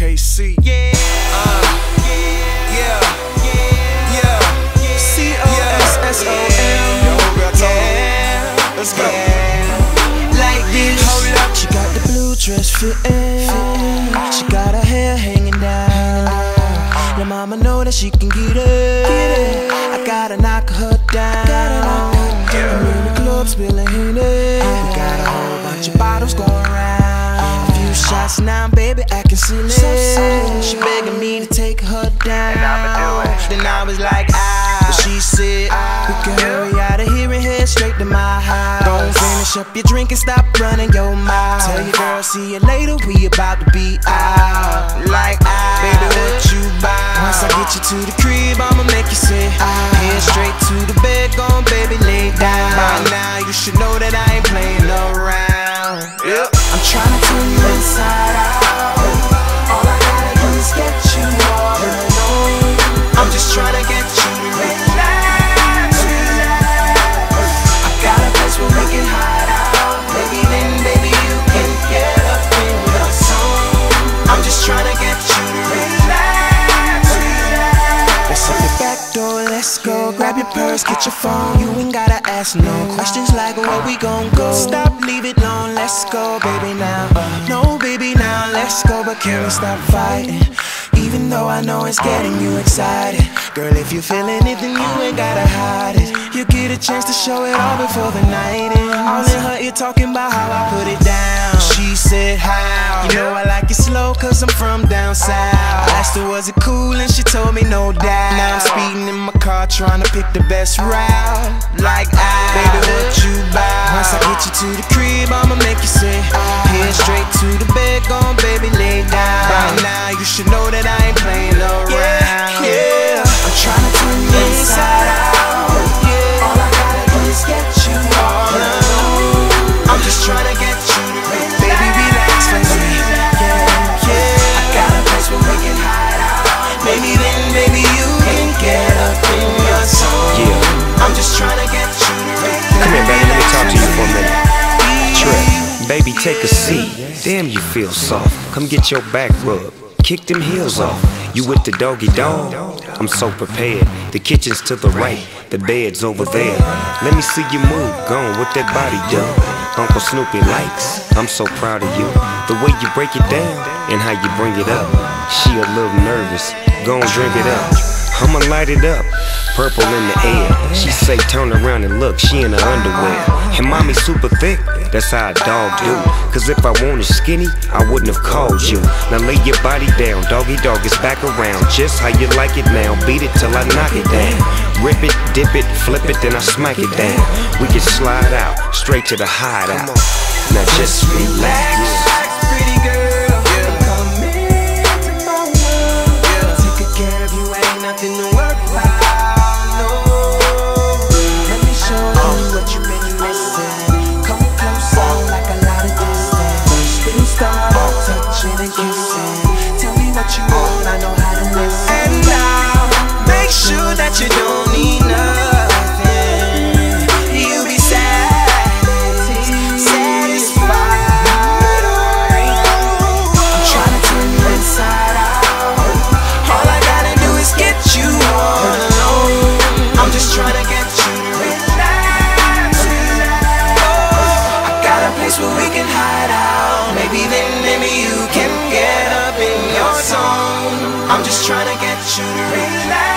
KC. Yeah. Yeah. COSSOM. Yeah. Let's go. Like this. Hold up. She got the blue dress fitting. She got her hair hanging down. Now mama know that she can get it. I gotta knock her down. I'm in the club spilling Henny. We got a whole bunch of bottles going round. A few shots now, baby, acting silly. She begging me to take her down. Then I was like, but she said, we can hurry out of here and head straight to my house. Don't finish up your drink and stop running your mouth. Tell your girl, see you later, we about to be out. Like, baby, what you buy? Once I get you to the crib, I'ma make you say, head straight to the bed, go on, baby, lay down. By now, you should know that I ain't playing around. I'm trying to turn you inside out. All I gotta do is get you all alone. I'm just trying to get you to relax. I got a place where we can hide out. Maybe then, baby, you can get up in your zone. I'm just trying to get you to relax. Let's hit the back door, let's go. Grab your purse, get your phone. You ain't gotta ask no questions like where we gon' go. Stop, leave it alone, let's go, baby, now. No, baby, now, let's go. But can we stop fighting? Even though I know it's getting you excited. Girl, if you feeling it, then you ain't gotta hide it. You get a chance to show it all before the night ends. All in her ear talking about how I put it down. She said, how? You know I like it slow cause I'm from down south. I asked her, was it cool? And she told me no doubt. Now I'm speeding in my car trying to pick the best route. Like, baby, what you buy? Once I get you to the crib, I'ma make you say, head straight to the bed, go on, baby, lay down. By now, you should know that I ain't playing around. Yeah, I'm trying to turn you inside out. All I gotta do is get you all alone. I'm just trying to get you to relax. Baby, relax for me. Yeah. I got a place where we can hide out. Maybe then, baby, you can get up in your zone. Yeah. I'm just trying to get you to relax. Come here, baby, let me talk to you for a minute. Trip, baby, take a seat. Damn, you feel soft. Come get your back rubbed. Kick them heels off. You with the doggy dog? I'm so prepared. The kitchen's to the right, the bed's over there. Let me see you move, gone with that body done. Uncle Snoopy likes, I'm so proud of you. The way you break it down and how you bring it up. She a little nervous, gon' drink it up. I'ma light it up, purple in the air. She say turn around and look, she in her underwear. And mommy super thick, that's how a dog do. Cause if I wanted skinny, I wouldn't have called you. Now lay your body down, doggy dog is back around. Just how you like it now, beat it till I knock it down. Rip it, dip it, flip it, then I smack it down. We can slide out, straight to the hideout. Now just relax. Pretty girl, come into my world. Take care of you, ain't nothing to worry about, no. Let me show you what you've been missing. Come closer, like a lot of distance. First we start touching and kissing. Tell me what you want, I know how to listen. And now, make sure that you don't need nothing. You'll be where we can hide out. Maybe then, maybe you can get up in your zone. I'm just trying to get you to relax.